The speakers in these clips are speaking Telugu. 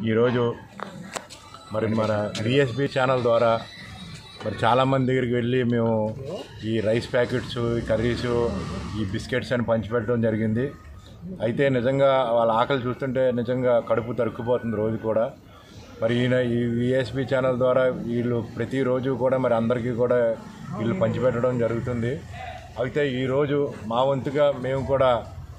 ఈరోజు మరి మన విఎస్బి ఛానల్ ద్వారా మరి చాలామంది దగ్గరికి వెళ్ళి మేము ఈ రైస్ ప్యాకెట్స్, ఈ కర్రీసు, ఈ బిస్కెట్స్ అని పంచిపెట్టడం జరిగింది. అయితే నిజంగా వాళ్ళ ఆకలి చూస్తుంటే నిజంగా కడుపు తరుక్కుపోతుంది రోజు కూడా. మరి ఈయన ఈ విఎస్బి ఛానల్ ద్వారా వీళ్ళు ప్రతిరోజు కూడా మరి అందరికీ కూడా వీళ్ళు పంచిపెట్టడం జరుగుతుంది. అయితే ఈరోజు మా వంతుగా మేము కూడా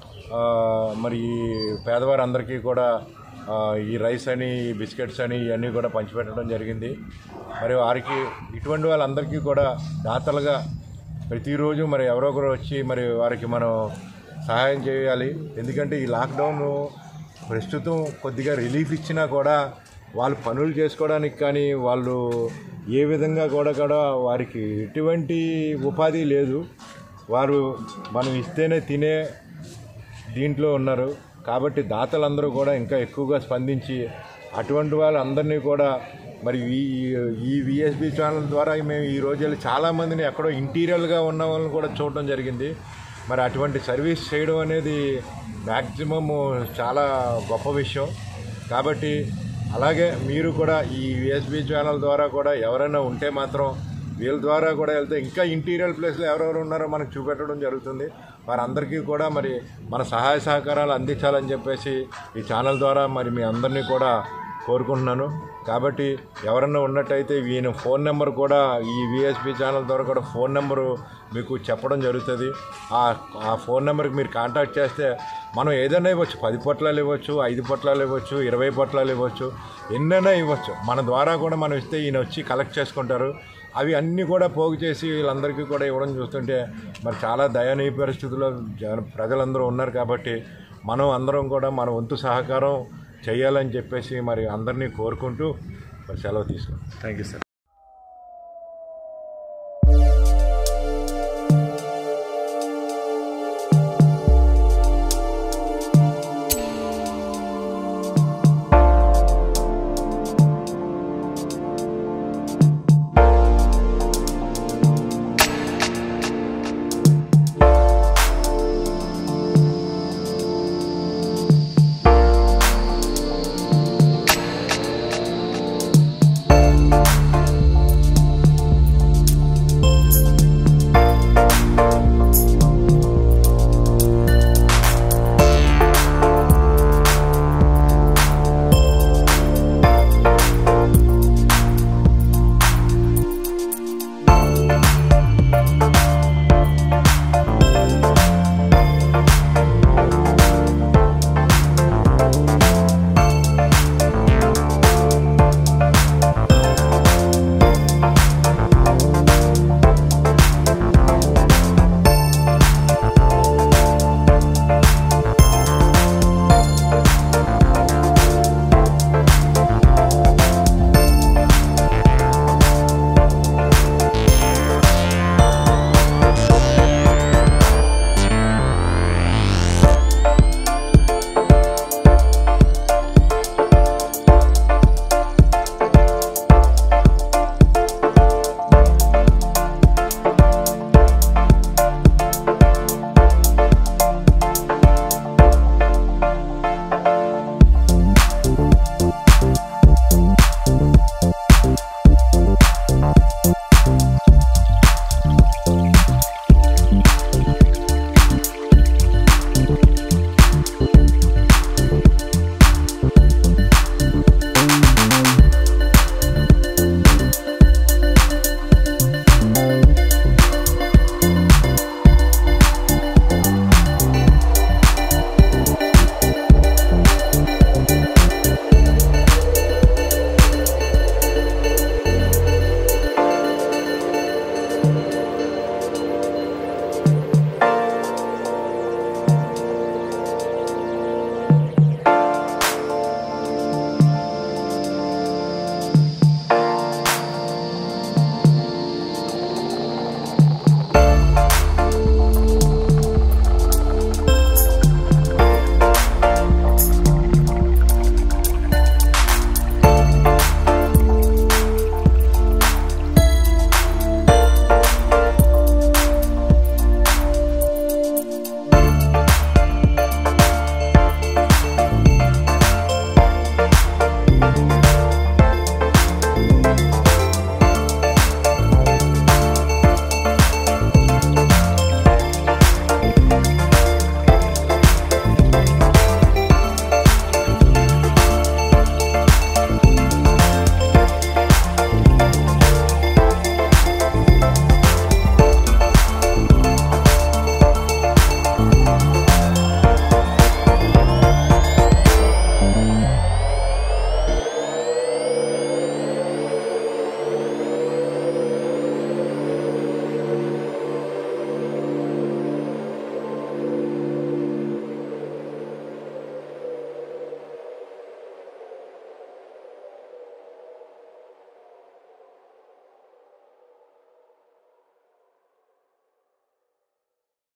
మరి ఈ పేదవారందరికీ కూడా ఈ రైస్ అని, ఈ బిస్కెట్స్ అని ఇవన్నీ కూడా పంచిపెట్టడం జరిగింది. మరి వారికి ఇటువంటి వాళ్ళందరికీ కూడా దాతలుగా ప్రతిరోజు మరి ఎవరో ఒకరు వచ్చి మరి వారికి మనం సహాయం చేయాలి. ఎందుకంటే ఈ లాక్డౌన్ ప్రస్తుతం కొద్దిగా రిలీఫ్ ఇచ్చినా కూడా వాళ్ళు పనులు చేసుకోవడానికి కానీ వాళ్ళు ఏ విధంగా కూడా వారికి ఎటువంటి ఉపాధి లేదు. వారు మనం ఇస్తేనే తినే దీంట్లో ఉన్నారు. కాబట్టి దాతలందరూ కూడా ఇంకా ఎక్కువగా స్పందించి అటువంటి వాళ్ళందరినీ కూడా మరి ఈ విఎస్బి ఛానల్ ద్వారా మేము ఈ రోజు చాలామందిని ఎక్కడో ఇంటీరియర్గా ఉన్న వాళ్ళని కూడా చూడడం జరిగింది. మరి అటువంటి సర్వీస్ చేయడం అనేది మ్యాక్సిమం చాలా గొప్ప విషయం. కాబట్టి అలాగే మీరు కూడా ఈ విఎస్బి ఛానల్ ద్వారా కూడా ఎవరైనా ఉంటే మాత్రం వీళ్ళ ద్వారా కూడా వెళ్తే ఇంకా ఇంటీరియర్ ప్లేస్లో ఎవరెవరు ఉన్నారో మనకు చూపెట్టడం జరుగుతుంది. వారందరికీ కూడా మరి మన సహాయ సహకారాలు అందించాలని చెప్పేసి ఈ ఛానల్ ద్వారా మరి మీ అందరినీ కూడా కోరుకుంటున్నాను. కాబట్టి ఎవరన్నా ఉన్నట్టయితే ఈయన ఫోన్ నెంబర్ కూడా ఈ విఎస్బి ఛానల్ ద్వారా కూడా ఫోన్ నెంబరు మీకు చెప్పడం జరుగుతుంది. ఆ ఫోన్ నెంబర్కి మీరు కాంటాక్ట్ చేస్తే మనం ఏదైనా ఇవ్వచ్చు. 10 పొట్లాలు ఇవ్వచ్చు, 5 పొట్లాలు ఇవ్వచ్చు, 20 పొట్లాలు ఇవ్వచ్చు, ఎన్నైనా ఇవ్వచ్చు. మన ద్వారా కూడా మనం ఇస్తే ఈయన వచ్చి కలెక్ట్ చేసుకుంటారు. అవి అన్నీ కూడా పోగు చేసి వీళ్ళందరికీ కూడా ఇవ్వడం చూస్తుంటే మరి చాలా దయనీయ పరిస్థితుల్లో ప్రజలందరూ ఉన్నారు. కాబట్టి మనం అందరం కూడా మన వంతు సహకారం చేయాలని చెప్పేసి మరి అందరినీ కోరుకుంటూ మరి సెలవు తీసుకుంటాం. Thank you sir.